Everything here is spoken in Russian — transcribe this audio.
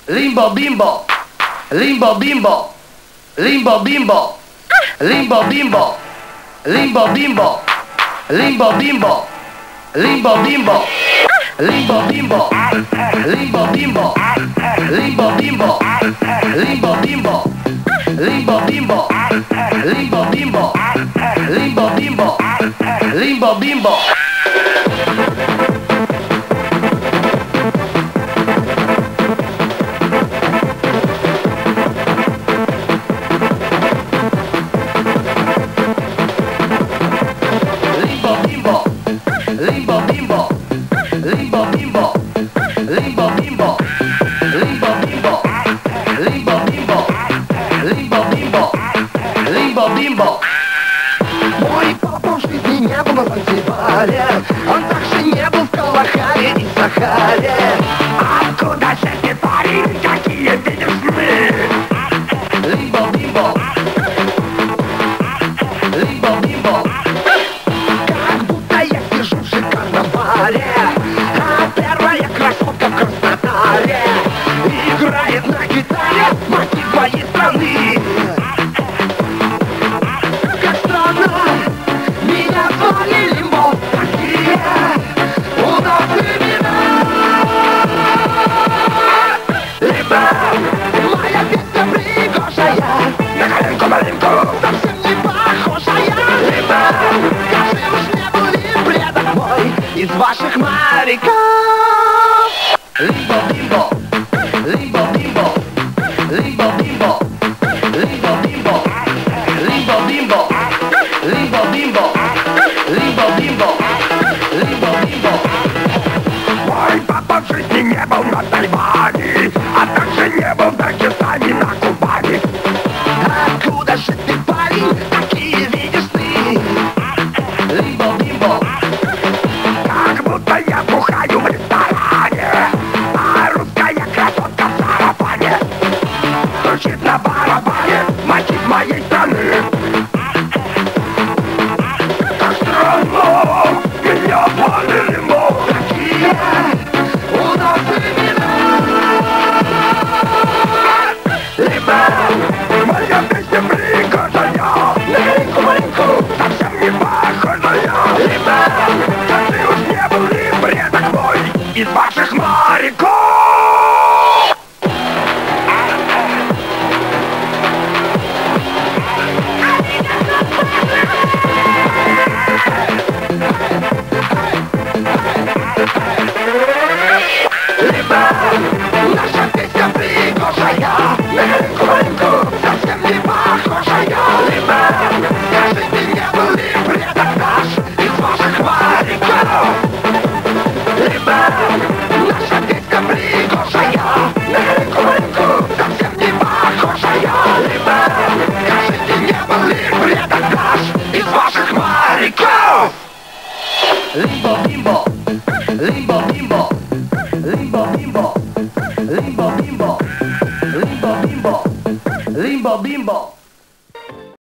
Limbo bimbo, limbo bimbo, limbo bimbo, limbo bimbo, limbo bimbo, limbo bimbo, limbo bimbo, limbo bimbo, limbo bimbo, limbo bimbo, limbo bimbo, limbo bimbo, limbo bimbo, limbo bimbo, limbo bimbo. Limbo bimbo, limbo bimbo, limbo bimbo, limbo bimbo, limbo bimbo, limbo bimbo, limbo bimbo. Мой папа в жизни не был на Занзибаре, он также не был в Калахаре и Сахаре. Откуда же ты, парень, какие видишь сны? Limbo bimbo, limbo bimbo. Как будто я сижу в шикарном баре, а первая красотка в Краснодаре играет на гитаре мотив моей страны. Как странно, меня звали Лимбо, такие у нас времена. Лимбо, моя песня пригожая, на коленку маленьку, совсем не похожая. Лимбо, скажи уж, не был ли предок мой из ваших моряков? Limbo bimbo, limbo bimbo, limbo bimbo, limbo bimbo, limbo bimbo, limbo bimbo, limbo bimbo, limbo bimbo. Мой папа в жизни не был на Тайване, а также не был в Дагестане, на Кубани. Откуда же ты, парень, такие видишь ты? Limbo bimbo, Как будто я бухаю в ресторане, а русская красотка в сарафане стучит на барабане мотив моей страны. Как странно, меня звали Лимбо, такие у нас времена. Лимбо, моя песня пригожая, на коленку маленьку, совсем не похожая. Лимбо, а ты уж не был ли предок мой из ваших моряков? Лимбо, наша песня пригожая, на коленку маленьку, совсем не похожая. Лимбо, скажи, ты не был ли предок наш из ваших моряков? Лимбо, наша песня пригожая, на коленку маленьку, совсем не похожая. Лимбо, скажи, ты не был ли предок наш из ваших моряков? limbo bimbo, limbo bimbo, limbo bimbo, limbo bimbo, limbo bimbo, limbo bimbo.